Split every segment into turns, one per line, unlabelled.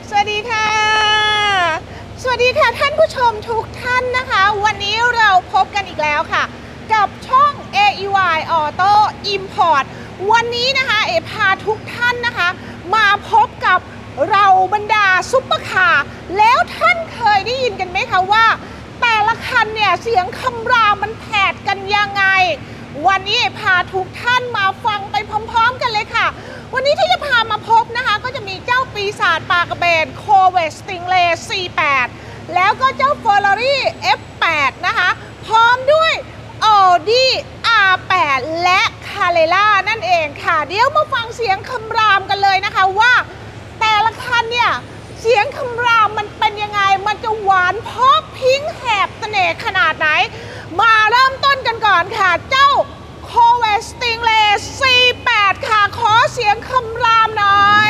สวัสดีค่ะสวัสดีค่ะท่านผู้ชมทุกท่านนะคะวันนี้เราพบกันอีกแล้วค่ะกับช่อง AEY Auto Import วันนี้นะคะพาทุกท่านนะคะมาพบกับเราบรรดาซุปเปอร์คาร์แล้วท่านเคยได้ยินกันไหมคะว่าแต่ละคันเนี่ยเสียงคำรามมันแผดกันยังไงวันนี้พาทุกท่านมาฟังไปพร้อมๆกันเลยค่ะวันนี้ที่จะพามาพบนะคะก็จะมีเจ้าปีศาจปลากระเบน Corvette Stingray C8 แล้วก็เจ้า Ferrari F8 นะคะพร้อมด้วย Audi R8 และ Carrera นั่นเองค่ะเดี๋ยวมาฟังเสียงคำรามกันเลยนะคะว่าแต่ละคันเนี่ยเสียงคำรามมันเป็นยังไงมันจะหวานเพราะพิ้งแหบเสน่ห์ขนาดไหนมาเริ่มต้นกันก่อนค่ะเจ้า Corvette Stingray C8 ค่ะขอเสียงคำรามหน่อย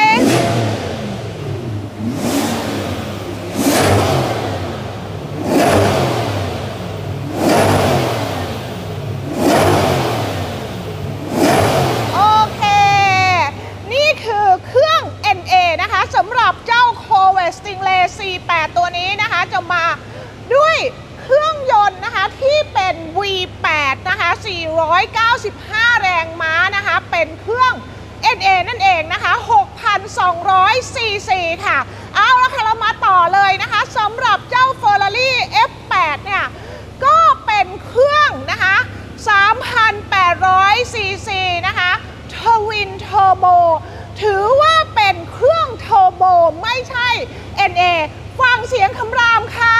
โอเคนี่คือเครื่อง NA นะคะสำหรับเจ้า Corvette Stingray C8 ตัวนี้นะคะจะมาด้วยเครื่องยนต์นะคะที่เป็น V8 นะคะ495แรงม้านะคะเป็นเครื่อง NA นั่นเองนะคะ6,200 ซีซีค่ะเอาละค่ะเรามาต่อเลยนะคะสำหรับเจ้า Ferrari F8 เนี่ยก็เป็นเครื่องนะคะ3,800 ซีซีนะคะทวินเทอร์โบถือว่าเป็นเครื่องเทอร์โบไม่ใช่ NA ฟังเสียงคำรามค่ะ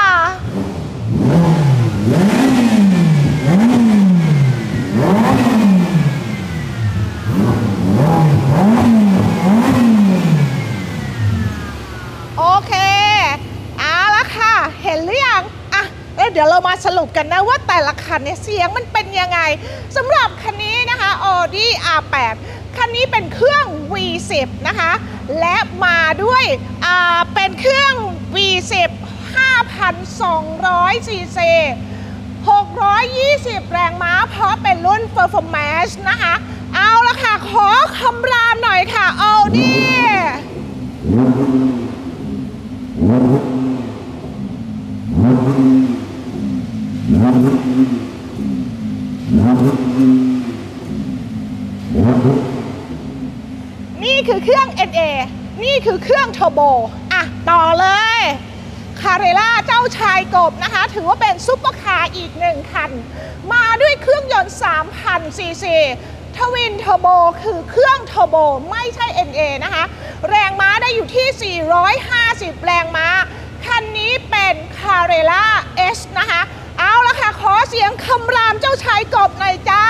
โอเคเอาละค่ะเห็นหรือยังอ่ะแล้วเดี๋ยวเรามาสรุปกันนะว่าแต่ละคันเนี่ยเสียงมันเป็นยังไงสำหรับคันนี้นะคะ Audi R8 คันนี้เป็นเครื่อง V10 นะคะและมาด้วยเป็นเครื่อง V10 5,200 ซีซี620 แรงม้าเพราะเป็นรุ่น Performance นะคะเอาละค่ะขอคำรามหน่อยค่ะ Audiนี่คือเครื่อง NA นี่คือเครื่องเทอร์โบอ่ะต่อเลยคาเรล่าเจ้าชายกบนะคะถือว่าเป็นซุปเปอร์คาร์อีกหนึ่งคันมาด้วยเครื่องยนต์ 3,000 ซีซีทวินเทอร์โบคือเครื่องเทอร์โบไม่ใช่ NA นะคะแรงม้าได้อยู่ที่ 450 แรงม้าคันนี้เป็น Carrera S นะคะเอาละค่ะขอเสียงคำรามเจ้าชายกบหน่อยจ้า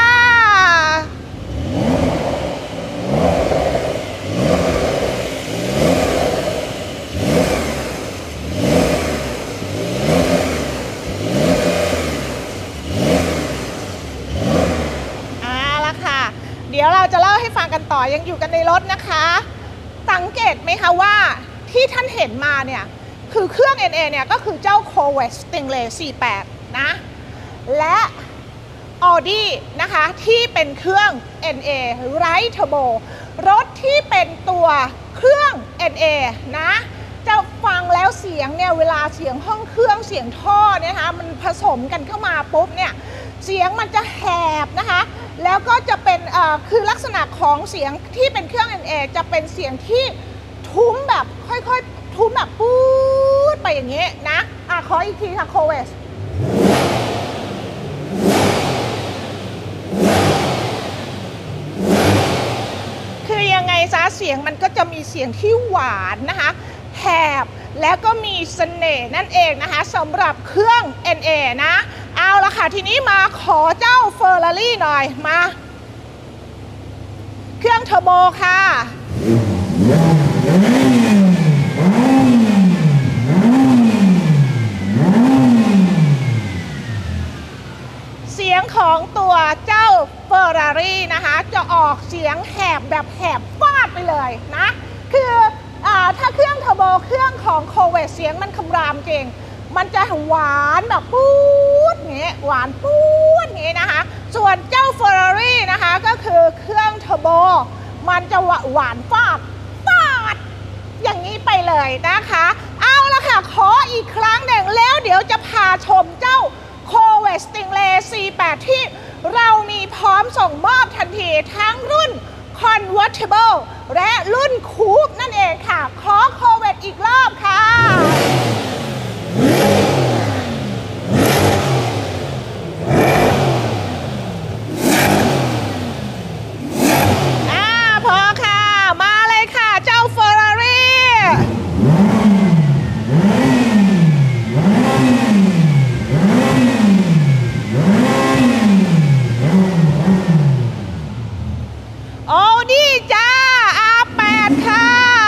เดี๋ยวเราจะเล่าให้ฟังกันต่อยังอยู่กันในรถนะคะสังเกตไหมคะว่าที่ท่านเห็นมาเนี่ยคือเครื่อง NA เนี่ยก็คือเจ้า Corvette Stingray C8 นะและ Audi นะคะที่เป็นเครื่อง NA Right Turbo รถที่เป็นตัวเครื่อง NA นะจะฟังแล้วเสียงเนี่ยเวลาเสียงห้องเครื่องเสียงท่อเนี่ยนะคะมันผสมกันเข้ามาปุ๊บเนี่ยเสียงมันจะแหบนะคะแล้วก็จะเป็นคือลักษณะของเสียงที่เป็นเครื่อง NA จะเป็นเสียงที่ทุ้มแบบค่อยๆทุ้มแบบปู๊ดไปอย่างนี้นะขออีกทีค่ะ Corvette คือยังไงซะเสียงมันก็จะมีเสียงที่หวานนะคะแหบแล้วก็มีเสน่ห์นั่นเองนะคะสำหรับเครื่อง NA นะเอาละค่ะทีนี้มาขอเจ้า Ferrari หน่อยมาเครื่องเทอร์โบค่ะเสียงของตัวเจ้า Ferrari นะคะจะออกเสียงแหบแบบแหบฟาดไปเลยนะคือถ้าเครื่องเทอร์โบเครื่องของ Corvette เสียงมันคำรามจริงมันจะหวานแบบปู๊ดอย่างเงี้ยหวานปู๊ดอย่างเงี้ยนะคะส่วนเจ้า Ferrari นะคะก็คือเครื่องเทอร์โบมันจะหวานฟาดอย่างนี้ไปเลยนะคะเอาละค่ะขออีกครั้งหนึ่งแล้วเดี๋ยวจะพาชมเจ้า c o v e t Stingray C8 ที่เรามีพร้อมส่งมอบทันทีทั้งรุ่น Convertible และรุ่นคูปนั่นเองค่ะขอ c o v e t อีกรอบค่ะพอค่ะมาเลยค่ะเจ้า Ferrari Audi จ้า R8 ค่ะ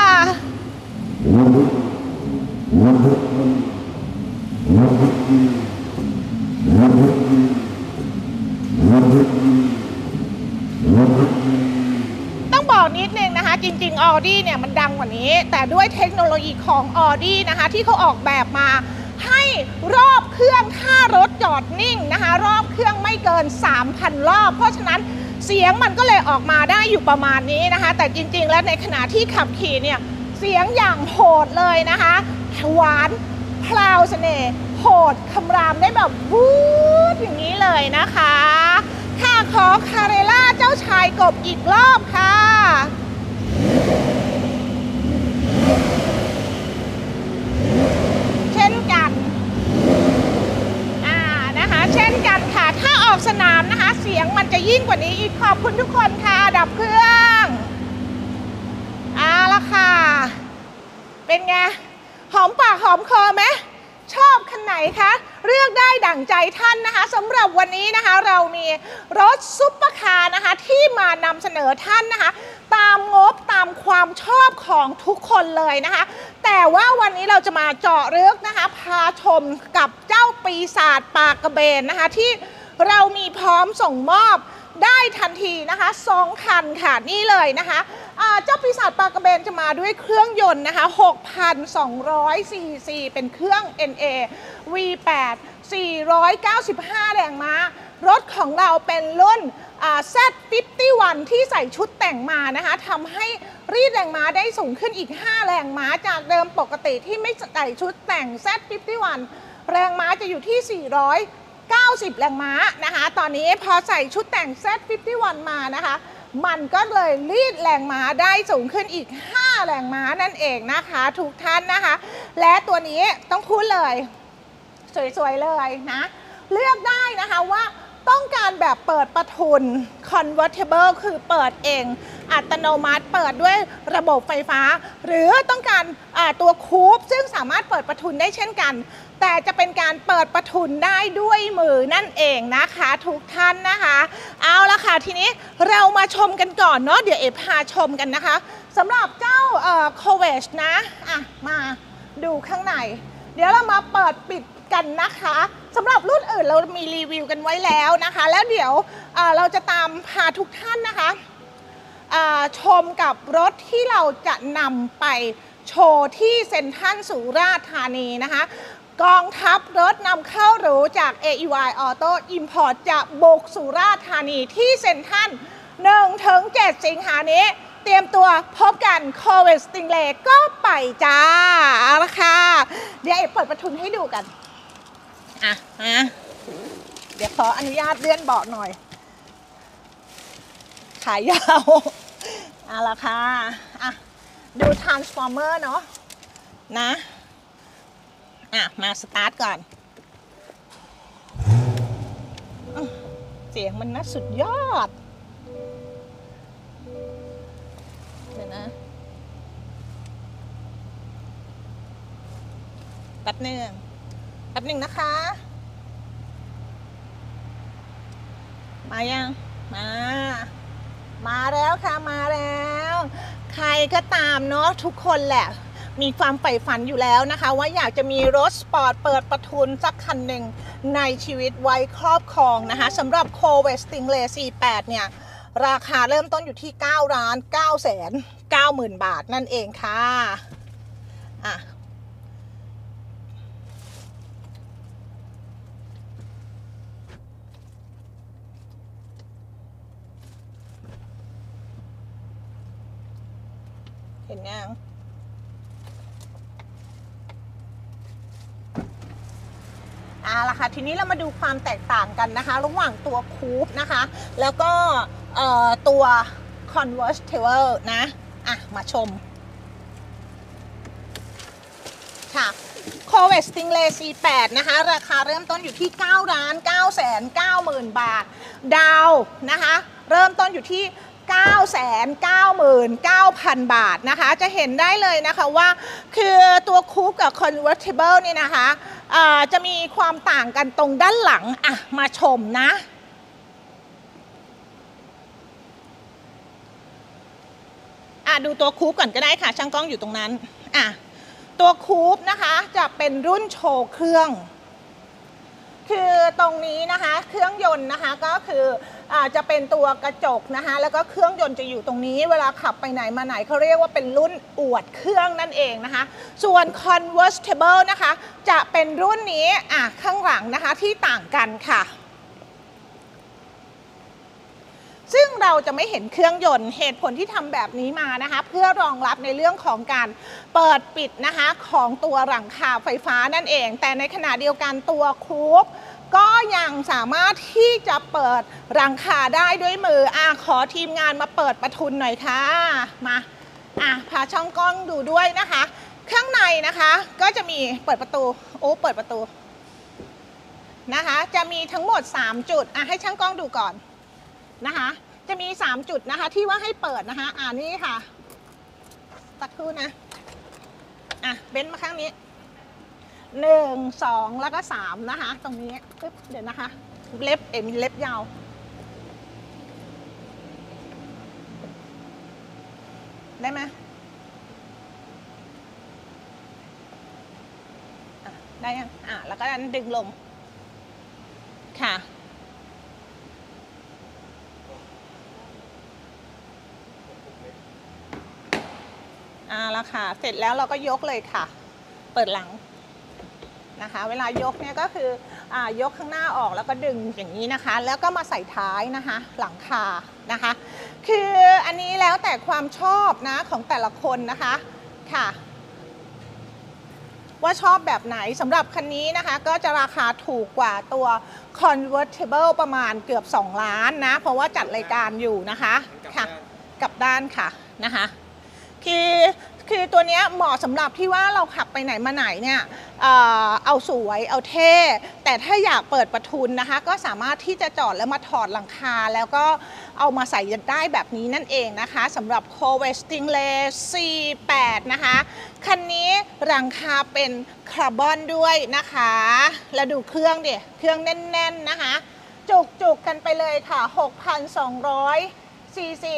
ต้องบอกนิดนึงนะคะจริงๆ Audi เนี่ยมันดังกว่านี้แต่ด้วยเทคโนโลยีของ Audi นะคะที่เขาออกแบบมาให้รอบเครื่องถ้ารถจอดนิ่งนะคะรอบเครื่องไม่เกิน 3,000 รอบเพราะฉะนั้นเสียงมันก็เลยออกมาได้อยู่ประมาณนี้นะคะแต่จริงๆแล้วในขณะที่ขับขี่เนี่ยเสียงอย่างโหดเลยนะคะหวานพลาวเสน่ห์โหดคำรามได้แบบวูดอย่างนี้เลยนะคะค่ะขอคาเรล่าเจ้าชายกบอีกรอบค่ะเช่นกันนะคะเช่นกันค่ะถ้าออกสนามนะคะเสียงมันจะยิ่งกว่านี้อีกขอบคุณทุกคนค่ะดับเครื่องละค่ะเป็นไงหอมปากหอมคอไหมชอบคันไหนคะเลือกได้ดั่งใจท่านนะคะสำหรับวันนี้นะคะเรามีรถซุปเปอร์คาร์นะคะที่มานำเสนอท่านนะคะตามงบตามความชอบของทุกคนเลยนะคะแต่ว่าวันนี้เราจะมาเจาะลึกนะคะพาชมกับเจ้าปีศาจปากกระเบนนะคะที่เรามีพร้อมส่งมอบได้ทันทีนะคะ2 คันค่ะนี่เลยนะคะเจ้าปีศาจปากกระเบนจะมาด้วยเครื่องยนต์นะคะ6,200 ซีซีเป็นเครื่อง NA V8 495 แรงม้ารถของเราเป็นรุ่นZ51 ที่ใส่ชุดแต่งมานะคะทำให้รีดแรงม้าได้สูงขึ้นอีก5แรงม้าจากเดิมปกติที่ไม่ใส่ชุดแต่ง Z51 แรงม้าจะอยู่ที่490แรงม้านะคะตอนนี้พอใส่ชุดแต่ง Z51 มานะคะมันก็เลยรีดแรงม้าได้สูงขึ้นอีก5แรงม้านั่นเองนะคะทุกท่านนะคะและตัวนี้ต้องพูดเลยสวยๆเลยนะเลือกได้นะคะว่าต้องการแบบเปิดประทุน convertible คือเปิดเองอัตโนมัติเปิดด้วยระบบไฟฟ้าหรือต้องการตัวคูปซึ่งสามารถเปิดประทุนได้เช่นกันแต่จะเป็นการเปิดประทุนได้ด้วยมือนั่นเองนะคะทุกท่านนะคะเอาละค่ะทีนี้เรามาชมกันก่อนเนาะเดี๋ยวเอพาชมกันนะคะสำหรับเจ้าโคเวชนะมาดูข้างในเดี๋ยวเรามาเปิดปิดกันนะคะสำหรับรุ่นอื่นเรามีรีวิวกันไว้แล้วนะคะแล้วเดี๋ยวเราจะตามพาทุกท่านนะคะชมกับรถที่เราจะนำไปโชว์ที่เซ็นทรัลสุราษฎร์ธานีนะคะกองทัพรถนำเข้าหรูจาก AEY Auto Import จะบุกสุราษฎร์ธานีที่เซ็นทรัล 1-7 สิงหานี้เตรียมตัวพบกัน c o v e t Stingray ก็ไปจ้าเอาละค่ะเดี๋ยวเปิดประทุนให้ดูกันเดี๋ยวขออนุญาตเลื่อนเบาะหน่อยขายาวเอาละค่ะดู Transformer เนาะนะมาสตาร์ทก่อนเสียงมันน่าสุดยอดเดี๋ยวนะแป๊บหนึ่งนะคะมายังมาแล้วค่ะมาแล้วใครก็ตามเนาะทุกคนแหละมีความใฝ่ฝันอยู่แล้วนะคะว่าอยากจะมีรถสปอร์ตเปิดประทุนสักคันหนึ่งในชีวิตไว้ครอบครองนะคะสำหรับ c o v e t Stingray C8 เนี่ยราคาเริ่มต้นอยู่ที่ 9,990,000 บาทนั่นเองค่ะเห็นยังล่ะค่ะทีนี้เรามาดูความแตกต่างกันนะคะระหว่างตัวคูปนะคะแล้วก็ตัว convertible นะมาชมค่ะ Corvette Stingray C8 นะคะราคาเริ่มต้นอยู่ที่ 9,990,000 บาทดาวนะคะเริ่มต้นอยู่ที่ 999,000 บาทนะคะจะเห็นได้เลยนะคะว่าคือตัวคูปกับ Convertible นี่นะคะจะมีความต่างกันตรงด้านหลังมาชมนะดูตัวคูปก่อนก็ได้ค่ะช่างกล้องอยู่ตรงนั้นตัวคูปนะคะจะเป็นรุ่นโชว์เครื่องคือตรงนี้นะคะเครื่องยนต์นะคะก็คือจะเป็นตัวกระจกนะคะแล้วก็เครื่องยนต์จะอยู่ตรงนี้เวลาขับไปไหนมาไหนเขาเรียกว่าเป็นรุ่นอวดเครื่องนั่นเองนะคะส่วน convertible นะคะจะเป็นรุ่นนี้ข้างหลังนะคะที่ต่างกันค่ะซึ่งเราจะไม่เห็นเครื่องยนต์เหตุผลที่ทำแบบนี้มานะคะเพื่อรองรับในเรื่องของการเปิดปิดนะคะของตัวหลังคาไฟฟ้านั่นเองแต่ในขณะเดียวกันตัวคูปก็ยังสามารถที่จะเปิดหลังคาได้ด้วยมือขอทีมงานมาเปิดประทุนหน่อยค่ะมาพาช่องกล้องดูด้วยนะคะข้างในนะคะก็จะมีเปิดประตูเปิดประตูนะคะจะมีทั้งหมด3จุดให้ช่างกล้องดูก่อนนะคะจะมี3จุดนะคะที่ว่าให้เปิดนะคะนี่ค่ะสักครู่นะเบนซ์มาข้างนี้1 2แล้วก็3นะคะตรงนี้ปึ๊บเดี๋ยวนะคะเล็บมีเล็บยาวได้ไหมได้ยังแล้วก็ดึงลงค่ะแล้วค่ะเสร็จแล้วเราก็ยกเลยค่ะเปิดหลังนะคะเวลายกเนี่ยก็คือยกข้างหน้าออกแล้วก็ดึงอย่างนี้นะคะแล้วก็มาใส่ท้ายนะคะหลังคานะคะคืออันนี้แล้วแต่ความชอบนะของแต่ละคนนะคะค่ะว่าชอบแบบไหนสำหรับคันนี้นะคะก็จะราคาถูกกว่าตัว convertible ประมาณเกือบ2 ล้านนะเพราะว่าจัดรายการอยู่นะคะค่ะกลับด้านค่ะนะคะคือตัวนี้เหมาะสำหรับที่ว่าเราขับไปไหนมาไหนเนี่ยเอาสวยเอาเท่แต่ถ้าอยากเปิดประทุนนะคะก็สามารถที่จะจอดแล้วมาถอดหลังคาแล้วก็เอามาใส่ได้แบบนี้นั่นเองนะคะสำหรับ Corvette Stingray C8 นะคะคันนี้หลังคาเป็นคาร์บอนด้วยนะคะแล้วดูเครื่องดิเครื่องแน่นๆนะคะจุกกันไปเลยค่ะ 6,200 ซีซี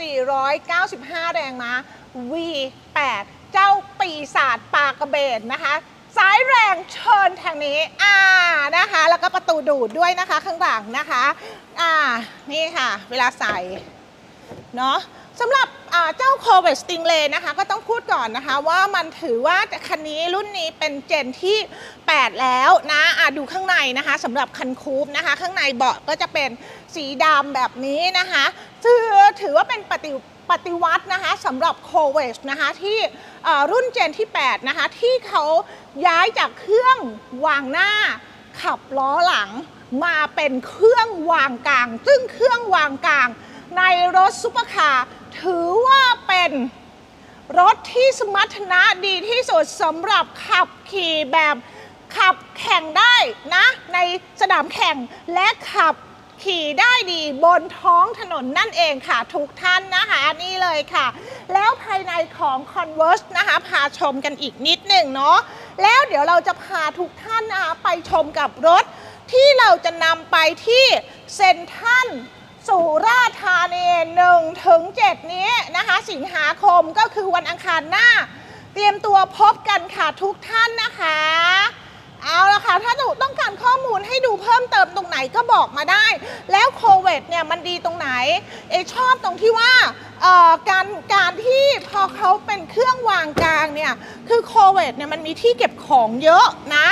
495 แรงม้า V8 เจ้าปีศาจปากระเบนนะคะสายแรงเชิญทางนี้นะคะแล้วก็ประตูดูดด้วยนะคะข้างหลังนะคะนี่ค่ะเวลาใส่เนาะสำหรับเจ้า Corvette Stingray นะคะก็ต้องพูดก่อนนะคะว่ามันถือว่าคันนี้รุ่นนี้เป็นเจนที่8แล้วนะดูข้างในนะคะสำหรับคันคูปนะคะข้างในเบาะก็จะเป็นสีดำแบบนี้นะคะถือว่าเป็นปฏิวัตินะคะสำหรับ Corvette นะคะที่รุ่นเจนที่8นะคะที่เขาย้ายจากเครื่องวางหน้าขับล้อหลังมาเป็นเครื่องวางกลางซึ่งเครื่องวางกลางในรถซุปเปอร์คาร์ถือว่าเป็นรถที่สมรรถนะดีที่สุดสำหรับขับขี่แบบขับแข่งได้นะในสนามแข่งและขับขี่ได้ดีบนท้องถนนนั่นเองค่ะทุกท่านนะคะนี่เลยค่ะแล้วภายในของ Converse นะคะพาชมกันอีกนิดหนึ่งเนาะแล้วเดี๋ยวเราจะพาทุกท่านนะคะไปชมกับรถที่เราจะนำไปที่เซ็นทรัลสุราษฎร์ธานี1-7 นี้นะคะสิงหาคมก็คือวันอังคารหน้าเตรียมตัวพบกันค่ะทุกท่านนะคะเอาละค่ะถ้าต้องการข้อมูลให้ดูเพิ่มเติมตรงไหนก็บอกมาได้แล้ว Corvette เนี่ยมันดีตรงไหนชอบตรงที่ว่าการที่พอเขาเป็นเครื่องวางกลางเนี่ยคือ Corvette เนี่ยมันมีที่เก็บของเยอะนะ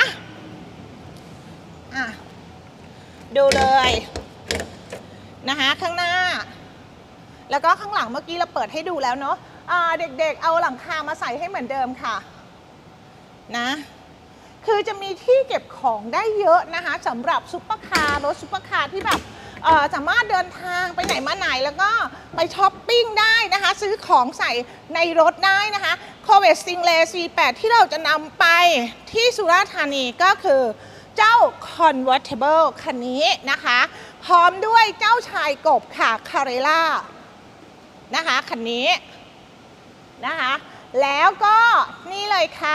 ดูเลยนะคะข้างหน้าแล้วก็ข้างหลังเมื่อกี้เราเปิดให้ดูแล้วเนาะเด็กๆเอาหลังคามาใส่ให้เหมือนเดิมค่ะนะคือจะมีที่เก็บของได้เยอะนะคะสำหรับซุปเปอร์คาร์รถซุปเปอร์คาร์ที่แบบสามารถเดินทางไปไหนมาไหนแล้วก็ไปช้อปปิ้งได้นะคะซื้อของใส่ในรถได้นะคะ Corvette Stingray C8 ที่เราจะนำไปที่สุราษฎร์ธานีก็คือเจ้า Convertible คันนี้นะคะพร้อมด้วยเจ้าชายกบค่ะ Carrera นะคะคันนี้นะคะแล้วก็นี่เลยค่ะ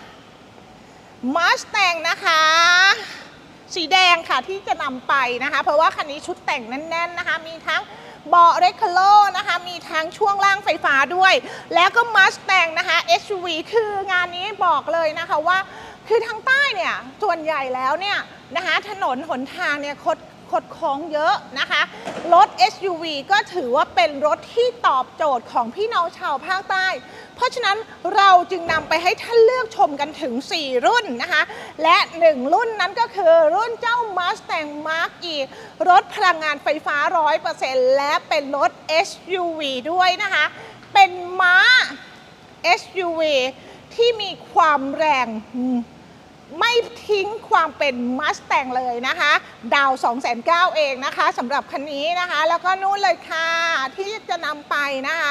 Mustang นะคะสีแดงค่ะที่จะนำไปนะคะเพราะว่าคันนี้ชุดแต่งแน่นๆนะคะมีทั้งเบาะเรคคาโลนะคะมีทั้งช่วงล่างไฟฟ้าด้วยแล้วก็ Mustang นะคะ SUV คืองานนี้บอกเลยนะคะว่าคือทางใต้เนี่ยส่วนใหญ่แล้วเนี่ยนะคะถนนหนทางเนี่ยคดโค้งเยอะนะคะรถ SUV ก็ถือว่าเป็นรถที่ตอบโจทย์ของพี่น้องชาวภาคใต้เพราะฉะนั้นเราจึงนำไปให้ท่านเลือกชมกันถึง4รุ่นนะคะและ1รุ่นนั้นก็คือรุ่นเจ้า Mustang Mach-E รถพลังงานไฟฟ้า 100% และเป็นรถ SUV ด้วยนะคะเป็นม้า SUV ที่มีความแรงไม่ทิ้งความเป็น Mustang เลยนะคะดาว 290,000 เองนะคะสำหรับคันนี้นะคะแล้วก็นู่นเลยค่ะที่จะนำไปนะคะ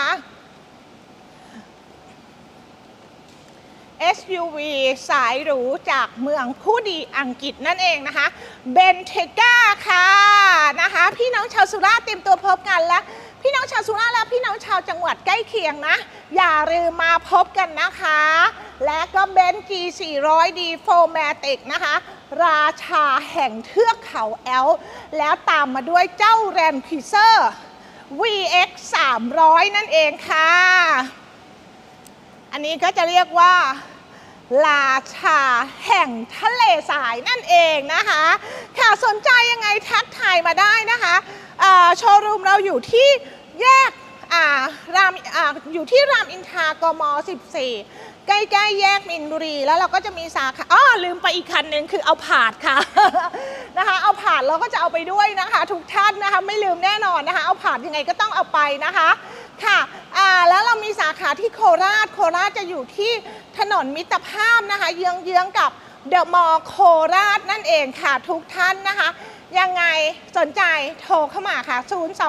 SUV สายหรูจากเมืองผู้ดีอังกฤษนั่นเองนะคะเบนเทก้าค่ะนะคะพี่น้องชาวสุราษฎร์เตรียมตัวพบกันแล้วพี่น้องชาวสุราษฎร์และพี่น้องชาวจังหวัดใกล้เคียงนะอย่าลืมมาพบกันนะคะและก็เบนซ์ G400D 4MATIC นะคะราชาแห่งเทือกเขาแอลป์แล้วตามมาด้วยเจ้า Land Cruiser VX 300นั่นเองค่ะอันนี้ก็จะเรียกว่าราชาแห่งทะเลทรายนั่นเองนะคะค่ะสนใจยังไงทักทายมาได้นะคะโชว์รูมเราอยู่ที่แยกอยู่ที่รามอินทรากม14ใกล้ๆแยกมินบุรีแล้วเราก็จะมีสาขาลืมไปอีกคันหนึ่งคือเอาผาดค่ะ นะคะเอาผาดเราก็จะเอาไปด้วยนะคะทุกท่านนะคะไม่ลืมแน่นอนนะคะเอาผาดยังไงก็ต้องเอาไปนะคะค่ะแล้วเรามีสาขาที่โคราชจะอยู่ที่ถนนมิตรภาพนะคะเยื้องๆกับเดอะมอลล์โคราชนั่นเองค่ะทุกท่านนะคะยังไงสนใจโทรเข้ามาค่ะ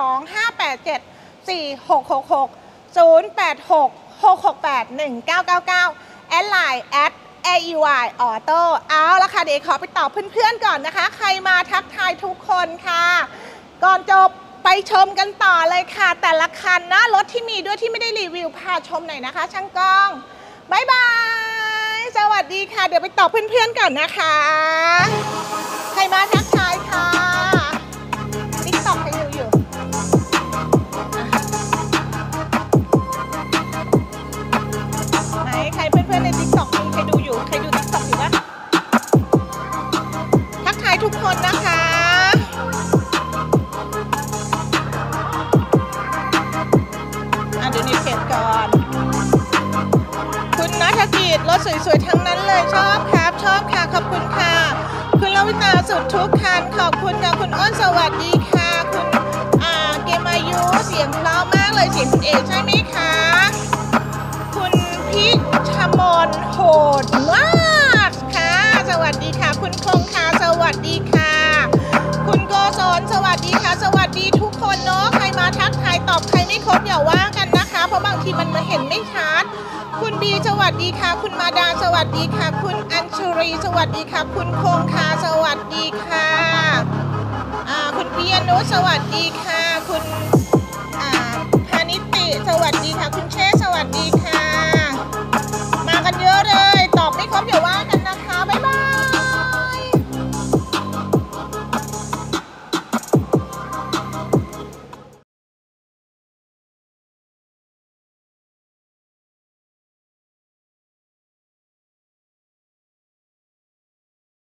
025874666 086-668-1999แอดไลน์@AEY Auto เอาละค่ะเดี๋ยวขอไปตอบเพื่อนๆก่อนนะคะใครมาทักทายทุกคนค่ะก่อนจบไปชมกันต่อเลยค่ะแต่ละคันนะรถที่มีด้วยที่ไม่ได้รีวิวพาชมหน่อยนะคะช่างกล้องบ๊ายบายสวัสดีค่ะเดี๋ยวไปตอบเพื่อนๆก่อนนะคะใครมาทักทายค่ะติ๊กต็อกใครดูอยู่ไหนใครเพื่อนๆในติ๊กต็อกมีใครดูอยู่ใครดูติ๊กต็อกอยู่นะทักทายทุกคนนะคะดูในเพจก่อนคุณณัฐกิจรถสวยๆทั้งนั้นเลยชอบครับชอบค่ะขอบคุณค่ะคุณลวิตาสุดทุกคันขอบคุณค่ะคุณอ้นสวัสดีค่ะคุณเกมายุเสียงเพราะมากเลยเสียงคุณเอกใช่ไหมคะคุณพิชมนโหดมากค่ะสวัสดีค่ะคุณคงค่ะสวัสดีค่ะคุณโกศลสวัสดีค่ะสวัสดีทุกคนเนาะใครมาทักทายตอบใครไม่ครบอย่าว่ากันนะคะเพราะบางทีมันเห็นไม่ชัดคุณบีสวัสดีค่ะคุณมาดาสวัสดีค่ะคุณอัญชรีสวัสดีค่ะคุณคงคาสวัสดีค่ะคุณปิยนุสวัสดีค่ะคุณพานิติสวัสดีค่ะคุณเชษสวัสดีค่ะมากันเยอะเลยตอบไม่ครบ